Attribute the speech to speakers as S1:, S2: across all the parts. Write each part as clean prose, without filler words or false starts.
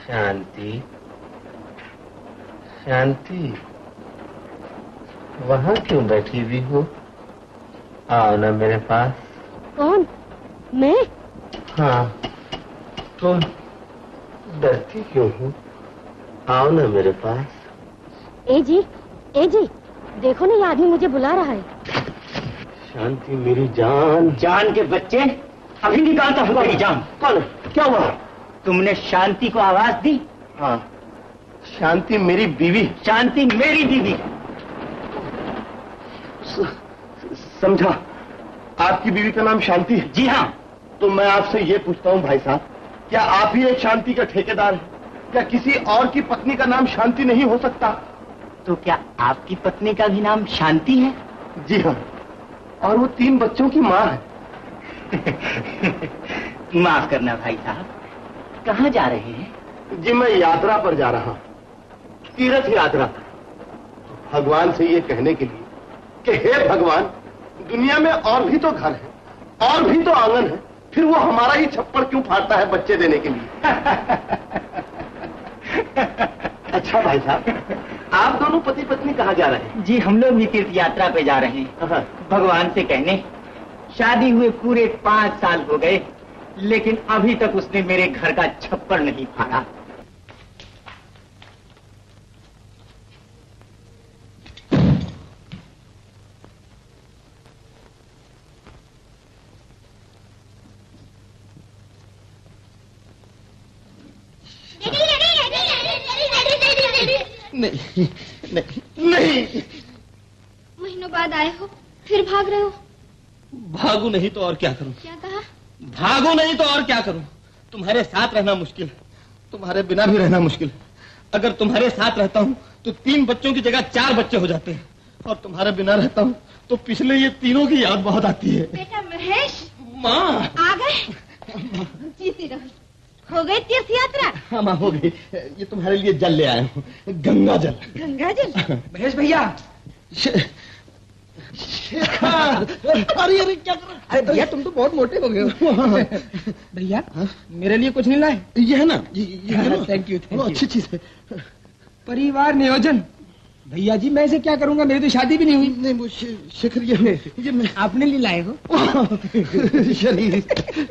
S1: शांति, शांति, वहाँ क्यों बैठी हुई हो? आओ ना मेरे पास।
S2: कौन? मैं?
S1: हाँ, तुम डरती क्यों हो? आओ ना मेरे पास।
S2: ए जी, देखो ना, ये आदमी मुझे बुला रहा है।
S1: शांति मेरी जान।
S3: जान के बच्चे, अभी निकालता हूँ तेरी जान।
S1: कौन? क्या हुआ?
S3: तुमने शांति को आवाज दी?
S1: हाँ, शांति मेरी बीवी।
S3: शांति मेरी बीवी।
S1: समझा, आपकी बीवी का नाम शांति है?
S3: जी हाँ।
S1: तो मैं आपसे ये पूछता हूँ भाई साहब, क्या आप ही एक शांति का ठेकेदार हैं? क्या किसी और की पत्नी का नाम शांति नहीं हो सकता?
S3: तो क्या आपकी पत्नी का भी नाम शांति है?
S1: जी हाँ, और वो 3 बच्चों की माँ है।
S3: माफ करना भाई साहब, कहाँ जा रहे हैं?
S1: जी मैं यात्रा पर जा रहा हूँ, तीर्थ यात्रा। भगवान से ये कहने के लिए कि हे भगवान, दुनिया में और भी तो घर है, और भी तो आंगन है, फिर वो हमारा ही छप्पड़ क्यों फाड़ता है बच्चे देने के लिए? अच्छा भाई साहब, आप दोनों पति पत्नी कहाँ जा रहे हैं?
S3: जी हम लोग भी तीर्थ यात्रा पे जा रहे हैं, भगवान से कहने। शादी हुए पूरे 5 साल हो गए, लेकिन अभी तक उसने मेरे घर का छप्पड़ नहीं फाड़ा।
S1: नहीं नहीं नहीं।
S4: महीनों बाद आए हो, फिर भाग रहे हो?
S1: भागू नहीं तो और क्या करूं?
S4: क्या कहा?
S1: भागू नहीं तो और क्या करूं? तुम्हारे साथ रहना मुश्किल है, तुम्हारे बिना भी रहना मुश्किल है। अगर तुम्हारे साथ रहता हूं तो 3 बच्चों की जगह 4 बच्चे हो जाते हैं, और तुम्हारे बिना रहता हूं तो पिछले ये तीनों की याद बहुत आती है।
S4: बेटा महेश,
S1: माँ
S4: आ गए? जीती रहो। हो गई तीर्थ यात्रा?
S1: हाँ माँ हो गई। ये तुम्हारे लिए जल ले आया हूँ, गंगा जल।
S4: गंगा जल?
S3: महेश भैया।
S1: अरे अरे क्या कर रहा?
S3: अरे भैया तुम तो बहुत मोटे हो गए हो। भैया मेरे लिए कुछ नहीं लाए?
S1: ये है ना, ये
S3: थैंक यू।
S1: अच्छी चीज है।
S3: परिवार नियोजन। भैया जी मैं इसे क्या करूंगा, मेरी तो शादी भी नहीं हुई।
S1: नहीं वो शेखर, ये मैं
S3: आपने लिए लाए हो?
S1: शरीर।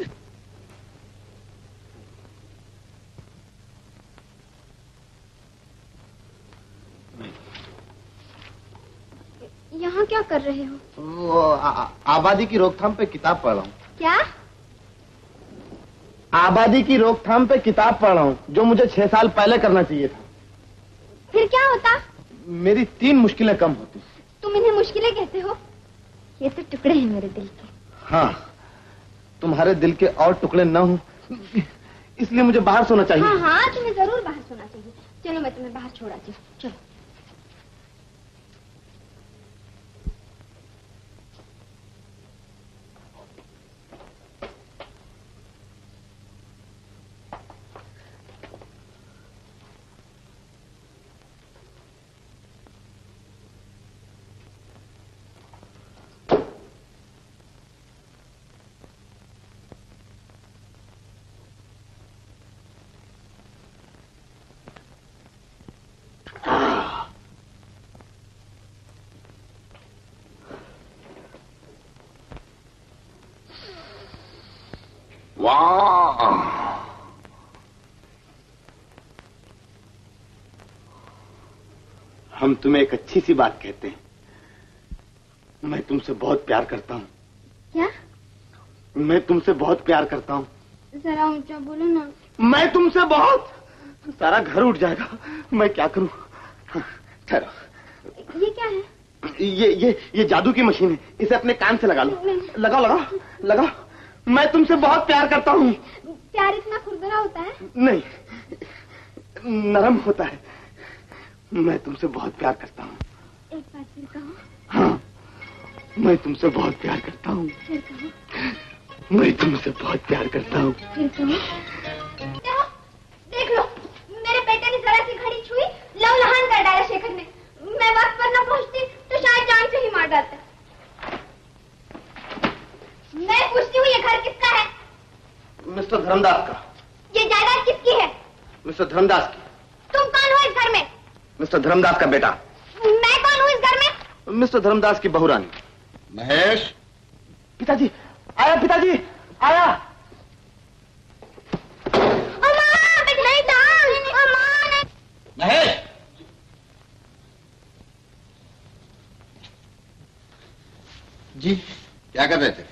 S4: यहाँ क्या कर रहे हो?
S1: वो आबादी की रोकथाम पे किताब पढ़ रहा हूँ।
S4: क्या?
S1: आबादी की रोकथाम पे किताब पढ़ रहा हूँ, जो मुझे 6 साल पहले करना चाहिए था।
S4: फिर क्या होता?
S1: मेरी 3 मुश्किलें कम होती।
S4: तुम इन्हें मुश्किलें कहते हो? ये तो टुकड़े हैं मेरे दिल के।
S1: हाँ, तुम्हारे दिल के और टुकड़े न हो, इसलिए मुझे बाहर सोना चाहिए।
S4: हाँ हाँ, तुम्हें जरूर बाहर सोना चाहिए। चलो मैं तुम्हें बाहर छोड़ आती हूँ, चलो।
S1: वाह, हम तुम्हें एक अच्छी सी बात कहते हैं। मैं तुमसे बहुत प्यार करता हूँ।
S4: क्या?
S1: मैं तुमसे बहुत प्यार करता हूँ।
S4: जरा ऊंचा बोलो ना।
S1: मैं तुमसे बहुत। सारा घर उठ जाएगा, मैं क्या करूँ? ठहरो।
S4: ये क्या है?
S1: ये जादू की मशीन है, इसे अपने कान से लगा लो। लगाओ लगाओ लगाओ। मैं तुमसे बहुत प्यार करता हूँ।
S4: प्यार इतना खुरदरा होता है?
S1: नहीं, नरम होता है। मैं तुमसे बहुत प्यार करता हूँ।
S4: एक बार फिर कहो।
S1: हाँ, मैं तुमसे बहुत प्यार करता हूँ।
S4: फिर कहो।
S1: मैं तुमसे बहुत प्यार करता हूँ।
S4: फिर कहो। देख लो, मेरे बेटे ने जरा सी घड़ी छुई, लहूलुहान कर डाला शेखर ने। मैं वक्त पर न पहुंचती तो शायद जान से ही मार डालता। मैं पूछती हूँ, ये घर किसका है?
S1: मिस्टर धर्मदास का।
S4: ये जायदाद किसकी है?
S1: मिस्टर धर्मदास की।
S4: तुम कौन हो इस घर में?
S1: मिस्टर धर्मदास का बेटा।
S4: मैं कौन हूँ इस घर में?
S1: मिस्टर धर्मदास की बहू रानी।
S5: महेश,
S1: पिताजी आया, पिताजी आया।
S5: महेश,
S1: जी
S5: क्या कर रहे थे?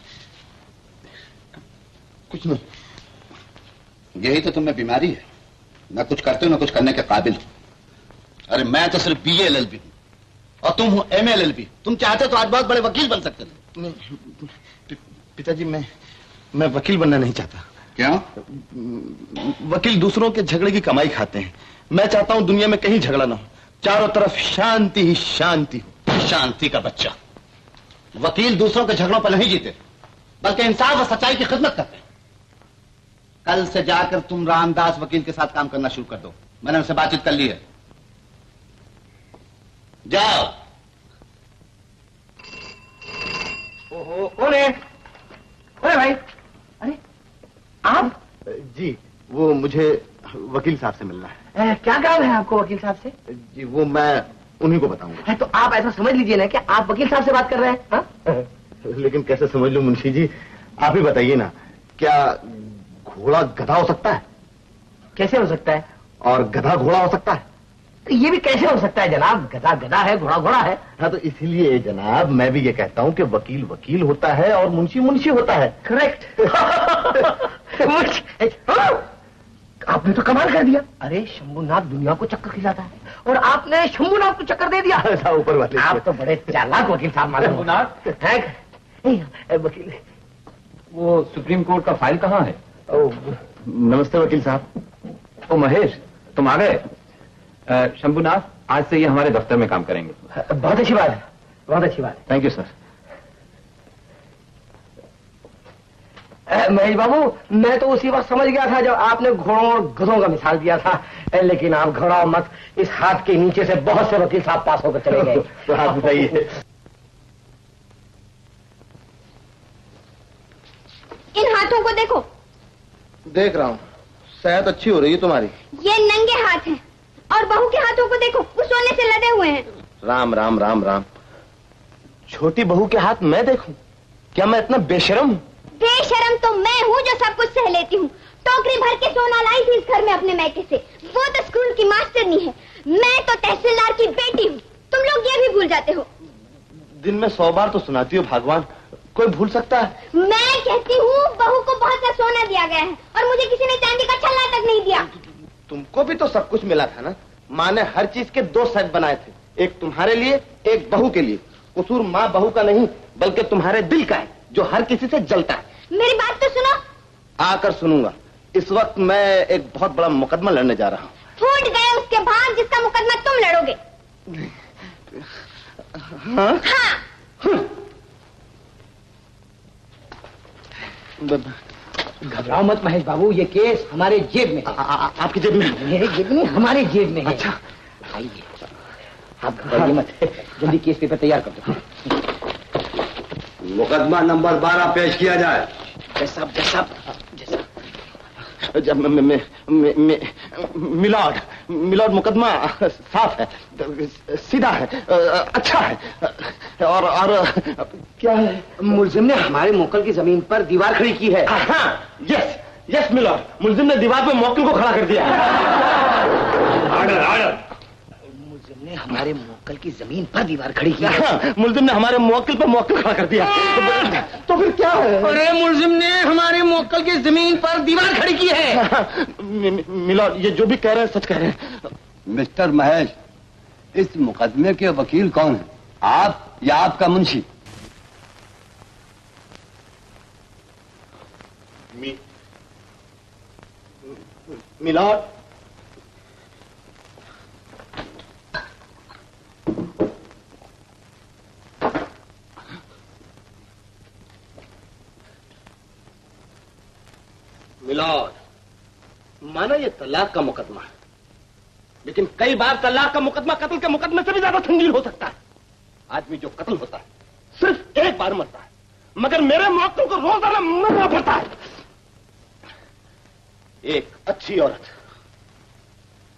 S1: कुछ नहीं।
S5: यही तो तुम्हें बीमारी है, न कुछ करते हो न कुछ करने के काबिल हो। अरे मैं तो सिर्फ BA LLB हूं और तुम हो MA LLB। तुम चाहते तो आज बहुत बड़े वकील बन सकते थे।
S1: पिताजी मैं वकील बनना नहीं चाहता।
S5: क्यों?
S1: वकील दूसरों के झगड़े की कमाई खाते हैं। मैं चाहता हूं दुनिया में कहीं झगड़ा ना हो, चारों तरफ शांति ही शांति हो।
S5: शांति का बच्चा। वकील दूसरों के झगड़ों पर नहीं जीते, बल्कि इंसाफ और सच्चाई की खिदमत करते हैं। कल से जाकर तुम रामदास वकील के साथ काम करना शुरू कर दो। मैंने उनसे बातचीत कर ली है। जाओ।
S3: ओहो, कौन है? अरे भाई, अरे आप?
S1: जी वो मुझे वकील साहब से मिलना है।
S3: क्या काम है आपको वकील साहब से?
S1: जी वो मैं उन्हीं को बताऊंगा।
S3: तो आप ऐसा समझ लीजिए ना कि आप वकील साहब से बात कर रहे हैं। हाँ?
S1: लेकिन कैसे समझ लूं मुंशी जी, आप ही बताइए ना, क्या घोड़ा गधा हो सकता है?
S3: कैसे हो सकता है?
S1: और गधा घोड़ा हो सकता है?
S3: तो ये भी कैसे हो सकता है जनाब? गधा गधा है, घोड़ा घोड़ा है।
S1: हाँ तो इसीलिए जनाब मैं भी ये कहता हूँ कि वकील वकील होता है और मुंशी मुंशी होता है।
S3: करेक्ट। आपने तो कमाल कर दिया। अरे शंभुनाथ दुनिया को चक्कर खिलाता है और आपने शंभुनाथ को चक्कर दे दिया।
S1: ऐसा ऊपर वाले।
S3: आप तो बड़े चालाक वकील साहब मालूम। वकील,
S6: वो सुप्रीम कोर्ट का फाइल कहाँ है?
S1: नमस्ते वकील साहब।
S6: ओ महेश, तुम आ गए। शंभुनाथ आज से ये हमारे दफ्तर में काम करेंगे।
S3: बहुत अच्छी बात है, बहुत अच्छी बात
S6: थैंक यू सर।
S3: है। महेश बाबू, मैं तो उसी वक्त समझ गया था जब आपने घोड़ों और गधों का मिसाल दिया था, लेकिन आप घबराओ मत, इस हाथ के नीचे से बहुत से वकील साहब पास होकर चले गए।
S1: तो हाथ बताइए।
S4: इन हाथों को देखो।
S1: देख रहा हूँ, सेहत अच्छी हो रही है तुम्हारी।
S4: ये नंगे हाथ हैं और बहू के हाथों को देखो, वो सोने से लदे हुए हैं।
S1: राम राम राम राम। छोटी बहू के हाथ मैं देखूं? क्या मैं इतना बेशरम हूँ?
S4: बेशरम तो मैं हूँ जो सब कुछ सह लेती हूँ। टोकरी भर के सोना लाई थी इस घर में अपने मैके से। वो तो स्कूल की मास्टरनी है, मैं तो तहसीलदार की बेटी हूँ। तुम लोग ये भी भूल जाते हो।
S1: दिन में 100 बार तो सुनाती हो भगवान, कोई भूल सकता है?
S4: मैं कहती हूँ बहू को बहुत सा सोना दिया गया है और मुझे किसी ने चांदी का छल्ला तक नहीं दिया।
S1: तुमको भी तो सब कुछ मिला था ना। माँ ने हर चीज के 2 सेट बनाए थे, एक तुम्हारे लिए एक बहू के लिए। कसूर माँ बहू का नहीं बल्कि तुम्हारे दिल का है जो हर किसी से जलता है।
S4: मेरी बात तो सुनो।
S1: आकर सुनूंगा। इस वक्त मैं एक बहुत बड़ा मुकदमा लड़ने जा रहा हूँ।
S4: फूट गए उसके भाग जिसका मुकदमा तुम लड़ोगे।
S1: हाँ?
S4: हाँ।
S3: घबराओ मत महेश बाबू, ये केस हमारे जेब में है।
S1: आपकी जेब में?
S3: मेरे जेब में, हमारे जेब में है।
S1: अच्छा
S3: आइए, आप घबराइए मत, जल्दी केस पेपर तैयार कर दो।
S5: मुकदमा नंबर 12 पेश किया जाए।
S3: जैसा जैसा जैसा
S1: मिलॉर्ड, मिलॉर्ड मुकदमा साफ है, सीधा है, अच्छा है। और क्या है?
S3: मुलजिम ने हमारे मोकल की जमीन पर दीवार खड़ी की है।
S1: हाँ, यस यस मिलॉर्ड, मुलजिम ने दीवार पे मोकल को खड़ा कर दिया।
S5: Order order.
S3: मुलजिम ने हमारे मोकल की जमीन पर दीवार खड़ी की है।
S1: हाँ, मुलजिम ने हमारे मोकल पर मोकल खड़ा कर दिया। तो फिर क्या है?
S3: अरे मुलजिम ने हमारे मोकल की जमीन पर दीवार खड़ी की है।
S1: मिलॉर्ड, ये जो भी कह रहे हैं सच कह रहे हैं।
S5: मिस्टर महेश, इस मुकदमे के वकील कौन है, आप या आपका मुंशी?
S1: मिलॉर्ड, मिलॉर्ड, माना ये तलाक का मुकदमा है, लेकिन कई बार तलाक का मुकदमा कत्ल के मुकदमे से भी ज्यादा संगीन हो सकता है। आदमी जो कत्ल होता है सिर्फ एक बार मरता है, मगर मेरे मौतों को रोजाना मरना पड़ता है। एक अच्छी औरत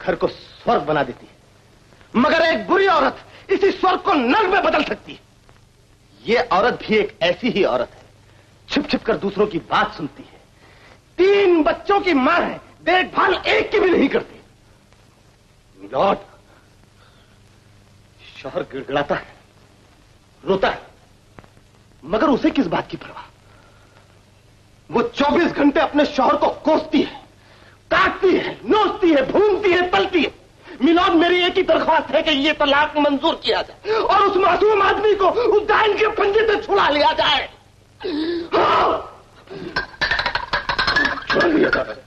S1: घर को स्वर्ग बना देती है, मगर एक बुरी औरत इसी स्वर्ग को नर्क में बदल सकती है। ये औरत भी एक ऐसी ही औरत है, छिप छिप कर दूसरों की बात सुनती है, 3 बच्चों की मां है, देखभाल एक की भी नहीं करती। मिलॉर्ड, शौहर गिड़गिड़ाता है, रोता है, मगर उसे किस बात की परवाह। वो 24 घंटे अपने शौहर को कोसती है, काटती है, नोचती है, भूनती है, तलती है। मिलॉर्ड, मेरी एक ही दरख्वास्त है कि ये तलाक मंजूर किया जाए और उस मासूम आदमी को उस डायन के पंजे से छुड़ा लिया जाए। हाँ। छुड़ा लिया जाए।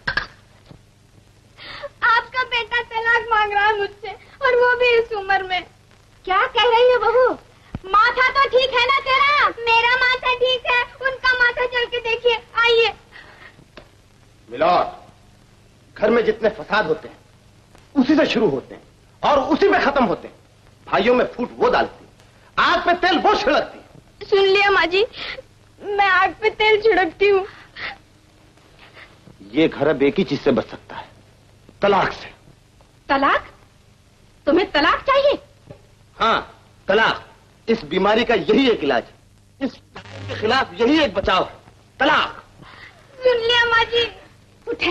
S4: आपका बेटा तलाक मांग रहा है मुझसे, और वो भी इस उम्र में। क्या कह रही हो बहू? माथा तो ठीक है ना तेरा? मेरा माथा ठीक है, उनका माथा चल के देखिए। आइए।
S1: मिलॉर्ड, घर में जितने फसाद होते हैं उसी से शुरू होते हैं और उसी में खत्म होते हैं। भाइयों में फूट वो डालती, आग पे तेल वो छिड़कती।
S4: सुन लिया माँ जी, मैं आग पे तेल छिड़कती हूँ।
S1: ये घर अब एक ही चीज से बच सकता है, तलाक से।
S2: तलाक? तुम्हें तलाक चाहिए?
S1: हाँ, तलाक। इस बीमारी का यही एक इलाज है, इस के खिलाफ यही एक बचाव है, तलाक।
S4: सुन लिया माँ जी।
S2: उठे,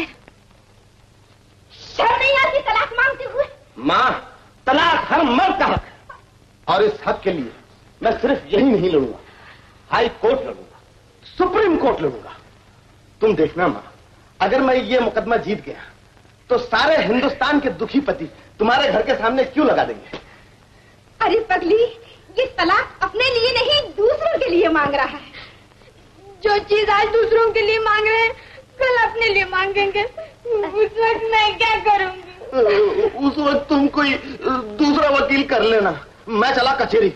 S2: शर्म नहीं आती तलाक मांगते हुए?
S1: माँ, तलाक हर मर्द का हक है और इस हक के लिए मैं सिर्फ यही नहीं लड़ूंगा, हाई कोर्ट लड़ूंगा, सुप्रीम कोर्ट लड़ूंगा। तुम देखना माँ, अगर मैं ये मुकदमा जीत गया तो सारे हिंदुस्तान के दुखी पति तुम्हारे घर के सामने क्यों लगा देंगे?
S2: अरे पगली, ये तलाक अपने लिए नहीं दूसरों के लिए मांग रहा है।
S4: जो चीज आज दूसरों के लिए मांग रहे हैं, कल अपने लिए मांगेंगे। उस वक्त मैं क्या करूंगी?
S1: उस वक्त तुम कोई दूसरा वकील कर लेना, मैं चला कचहरी।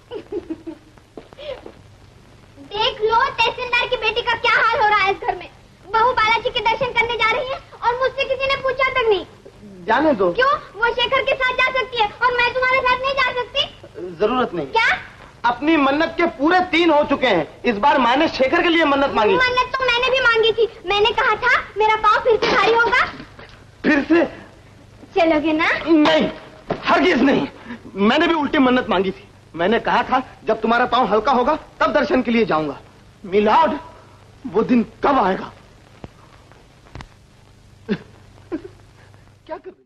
S4: देख लो तहसीलदार की बेटी का क्या हाल हो रहा है इस घर में। बहू बालाजी के दर्शन करने जा रही है और मुझसे किसी ने पूछा तक नहीं।
S1: जाने दो।
S4: क्यों? वो शेखर के साथ जा सकती है और मैं तुम्हारे साथ नहीं जा सकती।
S1: जरूरत नहीं।
S4: क्या?
S1: अपनी मन्नत के पूरे 3 हो चुके हैं, इस बार माँ ने शेखर के लिए मन्नत मांगी।
S4: मन्नत तो मैंने भी मांगी थी। मैंने कहा था मेरा पाँव फिर से भारी होगा।
S1: फिर से?
S4: चलोगे ना?
S1: नहीं, हरगिज नहीं। मैंने भी उल्टी मन्नत मांगी थी। मैंने कहा था जब तुम्हारा पाँव हल्का होगा तब दर्शन के लिए जाऊंगा। मिलॉर्ड, वो दिन कब आएगा? क्या कर रही?